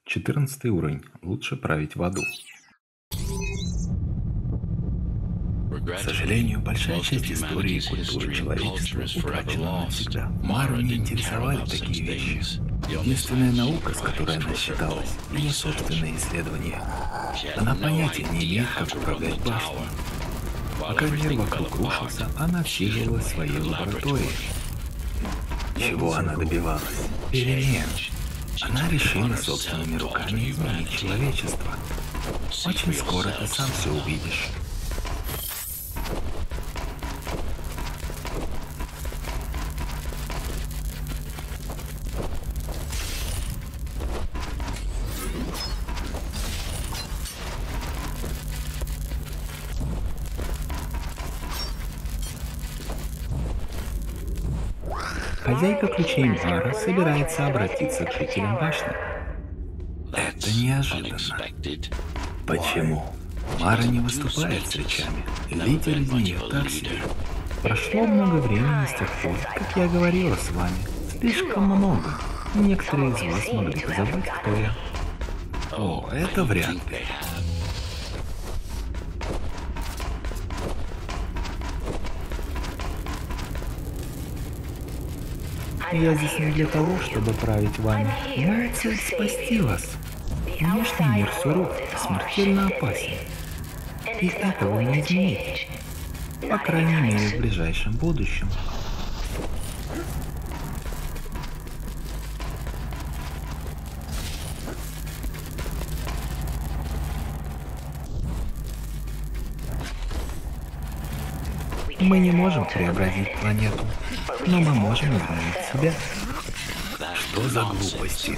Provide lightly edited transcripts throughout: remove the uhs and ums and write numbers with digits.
14 уровень. Лучше править в аду. К сожалению, большая часть истории и культуры человечества утрачена навсегда. Мару не интересовали такие вещи. Единственная наука, с которой она считалась, ее собственные исследования. Она понятия не имеет, как управлять башней. Пока мир вокруг рушился, она всиживала в своей лаборатории. Чего она добивалась? Перемен. Она решила собственными руками изменить человечество. Очень скоро ты сам все увидишь. Хозяйка ключей Мара собирается обратиться к жителям башни. Это неожиданно. Почему? Мара не выступает с речами. Лидер из нее так себе. Прошло много времени с тех пор, как я говорила с вами. Слишком много. Некоторые из вас могли забыть, кто я. О, это вряд ли. Я здесь не для того, чтобы править вами. Моя цель — спасти вас. Внешний мир суров, смертельно опасен. И этого не изменить. По крайней мере, в ближайшем будущем. Мы не можем преобразить планету, но мы можем изменить себя. Что за глупости?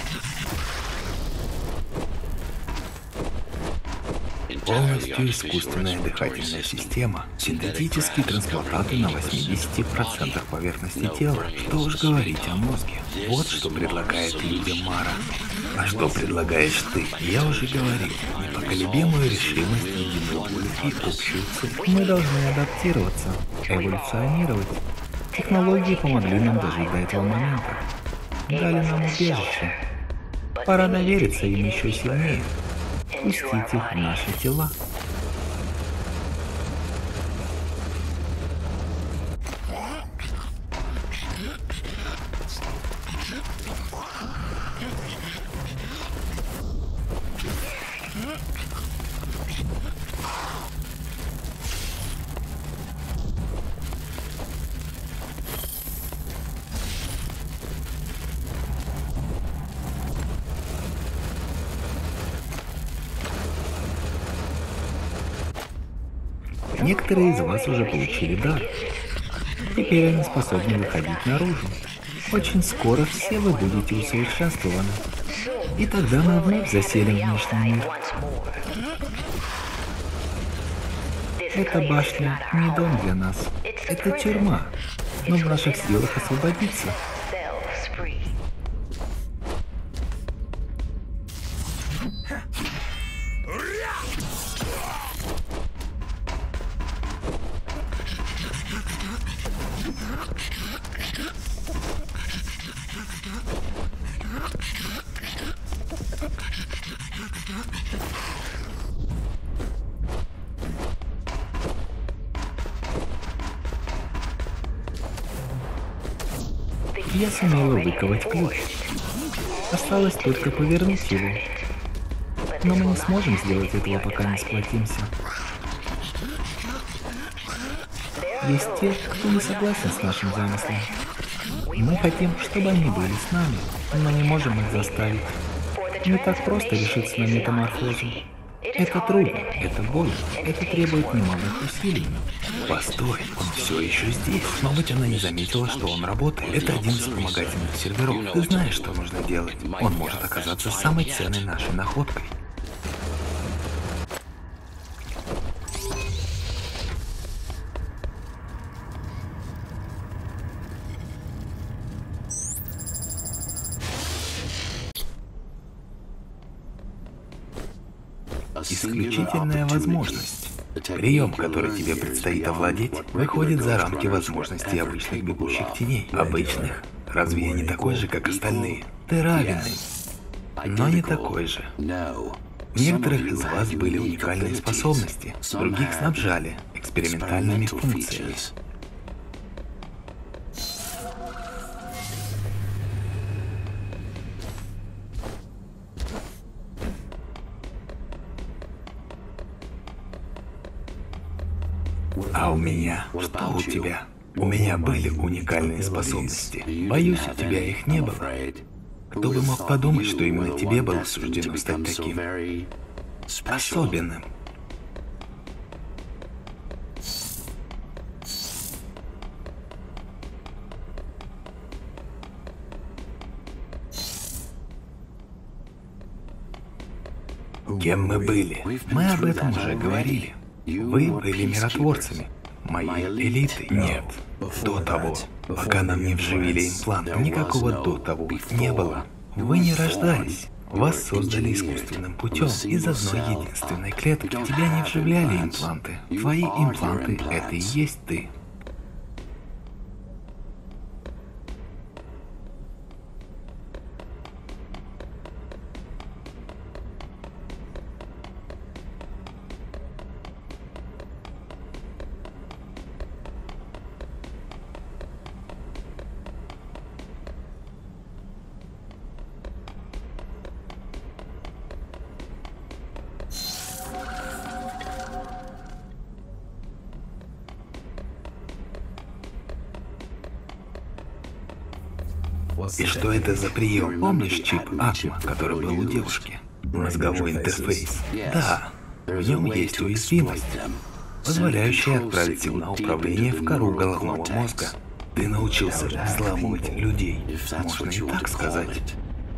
Полностью искусственная дыхательная система, синтетические трансплантаты на 80% поверхности тела. Что уж говорить о мозге. Вот что предлагает людям Мара. А что предлагаешь ты? Я уже говорил. Непоколебимую решимость, единую волю и общую цель. Мы должны адаптироваться, эволюционировать. Технологии помогли нам дожить до этого момента. Дали нам убежище. Пора довериться им еще сильнее. Пустить их в наши тела. Некоторые из вас уже получили дар. Теперь они способны выходить наружу. Очень скоро все вы будете усовершенствованы. И тогда мы вновь заселим внешний мир. Эта башня не дом для нас. Это тюрьма. Но в наших силах освободиться. Я сумела выковать ключ. Осталось только повернуть его. Но мы не сможем сделать этого, пока не сплотимся. Есть те, кто не согласен с нашим замыслом. Мы хотим, чтобы они были с нами, но не можем их заставить. Не так просто решиться на метаморфозу. Это трудно, это больно, это требует немалых усилий. Постой, он все еще здесь. Должно быть, она не заметила, что он работает. Это один из вспомогательных серверов. Ты знаешь, что нужно делать. Он может оказаться самой ценной нашей находкой. Исключительная возможность. Прием, который тебе предстоит овладеть, выходит за рамки возможностей обычных бегущих теней. Обычных? Разве я не такой же, как остальные? Ты равен им. но не такой же. У некоторых из вас были уникальные способности, других снабжали экспериментальными функциями. А у меня? Что у тебя? У меня были уникальные способности. Боюсь, у тебя их не было. Кто бы мог подумать, что именно тебе было суждено стать таким особенным? Кем мы были? Мы об этом уже говорили. Вы были миротворцами. Моей элиты нет. До того, пока нам не вживили имплант, никакого до того не было. Вы не рождались. Вас создали искусственным путем из одной единственной клетки. Тебя не вживляли импланты. Твои импланты — это и есть ты. И что это за прием? Помнишь чип Атма, который был у девушки? Мозговой интерфейс. Да, в нем есть уязвимость, позволяющая отправить сигнал управления в кору головного мозга. Ты научился взламывать людей, можно и так сказать.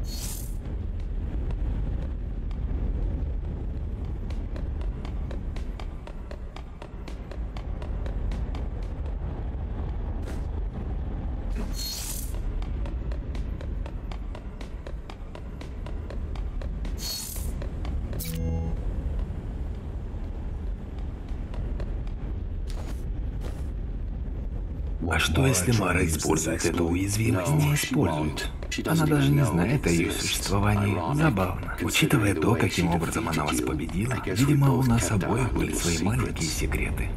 А что если Мара использует эту уязвимость? Не использует. Она даже не знает о ее существовании. Забавно. Учитывая то, каким образом она вас победила, видимо, у нас обоих были свои маленькие секреты.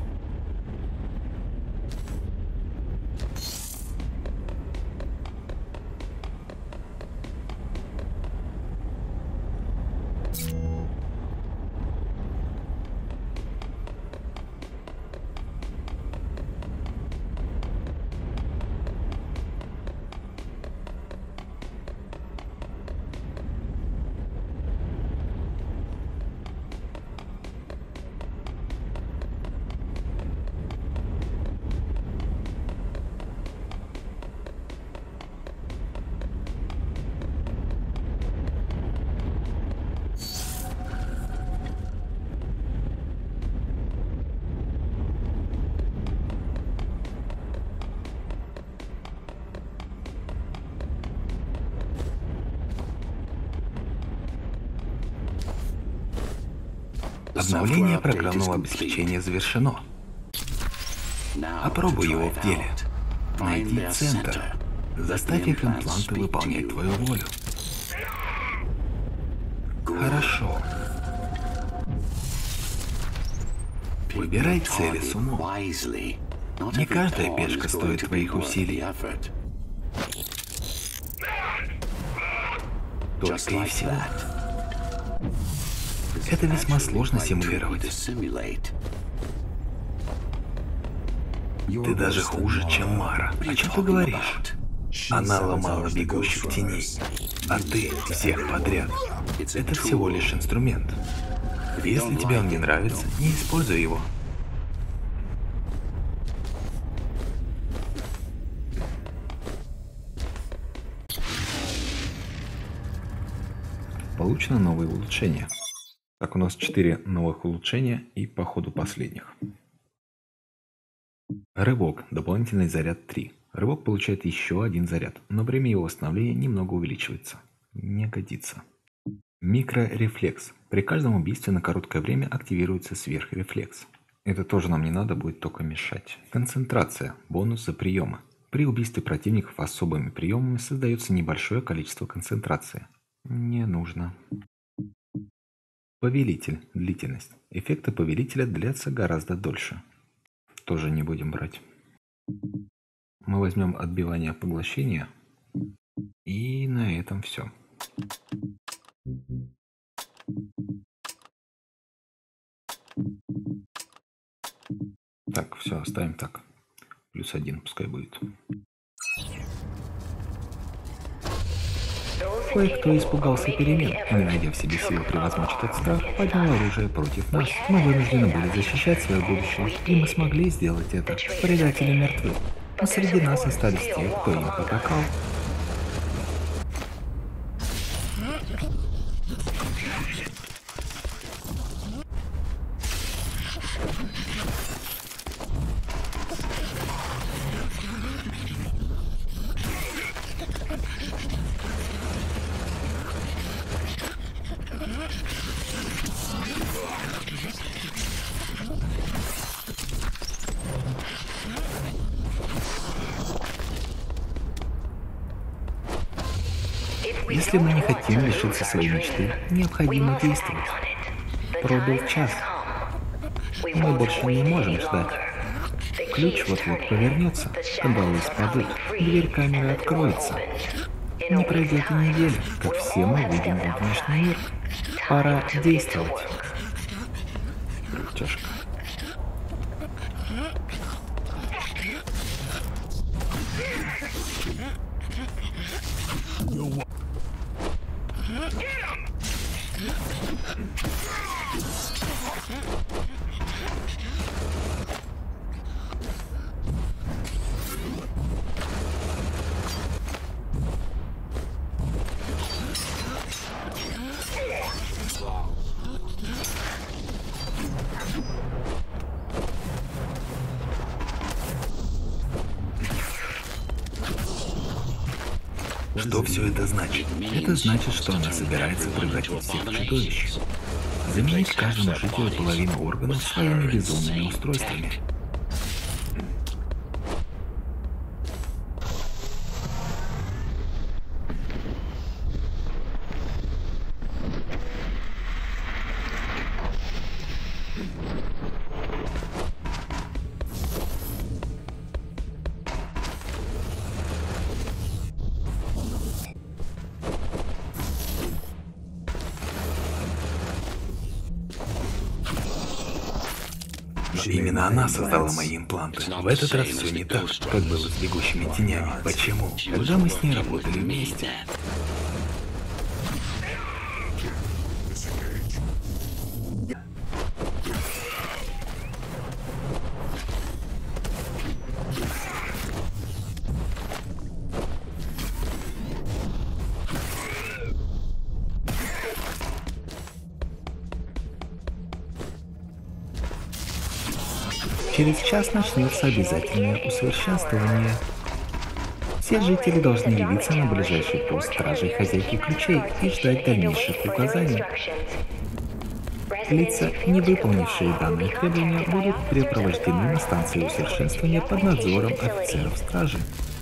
Обновление программного обеспечения завершено. Опробуй его в деле. Найди центр. Заставь их импланты выполнять твою волю. Хорошо. Выбирай цели с умом. Не каждая пешка стоит твоих усилий. Только и всего. Это весьма сложно симулировать. Ты даже хуже, чем Мара. О чем ты говоришь? Она ломала бегущих теней, а ты всех подряд. Это всего лишь инструмент. Если тебе он не нравится, не используй его. Получено новые улучшения. Так, у нас 4 новых улучшения и по ходу последних. Рывок. Дополнительный заряд 3. Рывок получает еще один заряд, но время его восстановления немного увеличивается. Не годится. Микрорефлекс. При каждом убийстве на короткое время активируется сверхрефлекс. Это тоже нам не надо, будет только мешать. Концентрация. Бонус за приемы. При убийстве противников особыми приемами создается небольшое количество концентрации. Не нужно. Повелитель. Длительность. Эффекты повелителя длятся гораздо дольше. Тоже не будем брать. Мы возьмем отбивание поглощения. И на этом все. Так, все, оставим так. +1 пускай будет. Кое-кто испугался перемен и, не найдя в себе силы превозмочь этот страх, поднял оружие против нас. Мы вынуждены были защищать свое будущее, и мы смогли сделать это. Предатели мертвы, но среди нас остались те, кто им потакал. Если мы не хотим лишиться своей мечты, необходимо действовать. Пробил час. Мы больше не можем ждать. Ключ вот-вот повернется, кандалы спадут, дверь камеры откроется. Не пройдет и недели, как все мы выйдем во внешний мир. Пора действовать. Тяжко. Что все это значит? Это значит, что она собирается превратить всех в чудовищ. Заменить каждому жителю половину органов своими безумными устройствами. Именно она создала мои импланты. В этот раз все не так, как было с бегущими тенями. Почему? Когда мы с ней работали вместе. Через час начнется обязательное усовершенствование. Все жители должны явиться на ближайший пост стражей хозяйки ключей и ждать дальнейших указаний. Лица, не выполнившие данные требования, будут припровождены на станции усовершенствования под надзором офицеров стражи.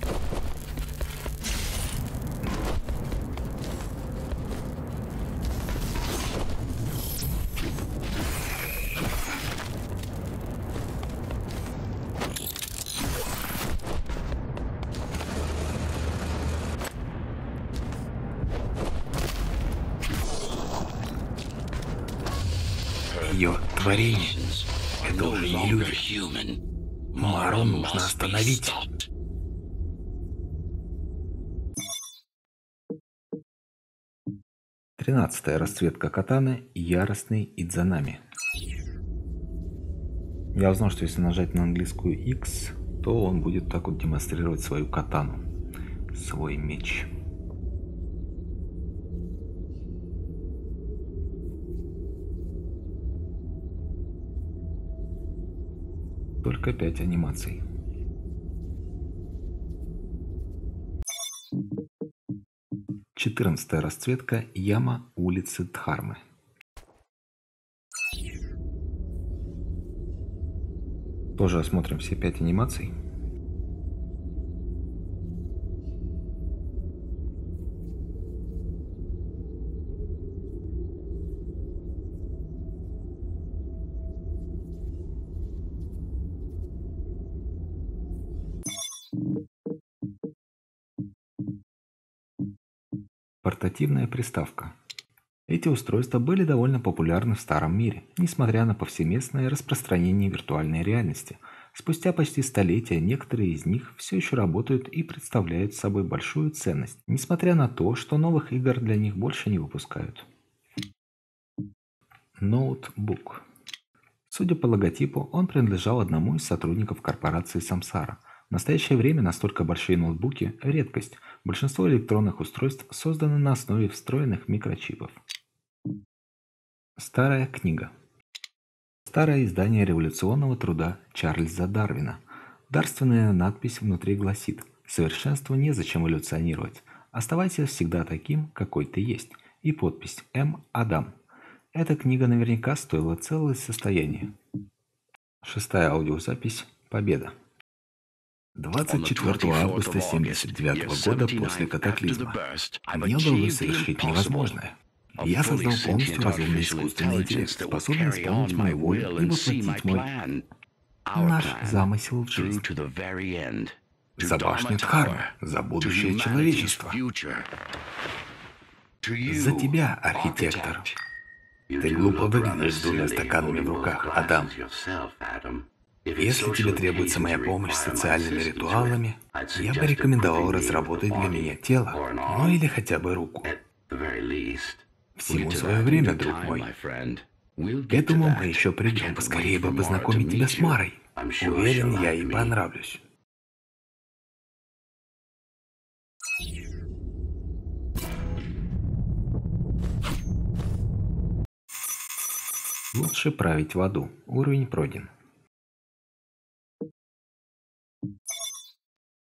Ее творение. Это уже не люди. Мару нужно остановить. Тринадцатая расцветка катаны яростный Идзанами. Я узнал, что если нажать на английскую X, то он будет так вот демонстрировать свою катану, свой меч. Только 5 анимаций. Четырнадцатая расцветка яма улицы Дхармы. Тоже осмотрим все 5 анимаций. Портативная приставка. Эти устройства были довольно популярны в старом мире, несмотря на повсеместное распространение виртуальной реальности. Спустя почти столетия некоторые из них все еще работают и представляют собой большую ценность, несмотря на то, что новых игр для них больше не выпускают. Ноутбук. Судя по логотипу, он принадлежал одному из сотрудников корпорации Samsara. В настоящее время настолько большие ноутбуки – редкость. Большинство электронных устройств созданы на основе встроенных микрочипов. Старая книга. Старое издание революционного труда Чарльза Дарвина. Дарственная надпись внутри гласит: «Совершенству незачем эволюционировать. Оставайся всегда таким, какой ты есть». И подпись М. Адам. Эта книга наверняка стоила целое состояние. Шестая аудиозапись «Победа». 24 августа 1979 года после катаклизма мне удалось совершить невозможное. Я создал полностью разумный искусственный интеллект, способный исполнить мою волю и воплотить наш замысел в жизнь. За башню Дхармы, за будущее человечества. За тебя, архитектор. Ты глупо выглядишь с двумя стаканами в руках, Адам. Если тебе требуется моя помощь с социальными ритуалами, я бы рекомендовал разработать для меня тело, ну или хотя бы руку. Всему свое время, друг мой. К этому мы еще придем. Поскорее бы познакомить тебя с Марой. Уверен, я ей понравлюсь. Лучше править в аду. Уровень пройден.